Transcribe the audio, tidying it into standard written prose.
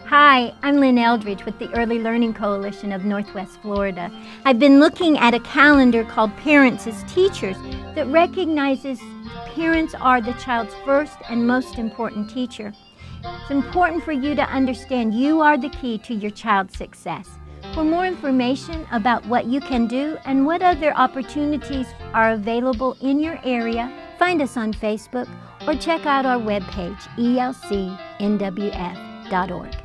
Hi, I'm Lynn Eldridge with the Early Learning Coalition of Northwest Florida. I've been looking at a calendar called Parents as Teachers that recognizes parents are the child's first and most important teacher. It's important for you to understand you are the key to your child's success. For more information about what you can do and what other opportunities are available in your area, find us on Facebook or check out our webpage, elcnwf.org.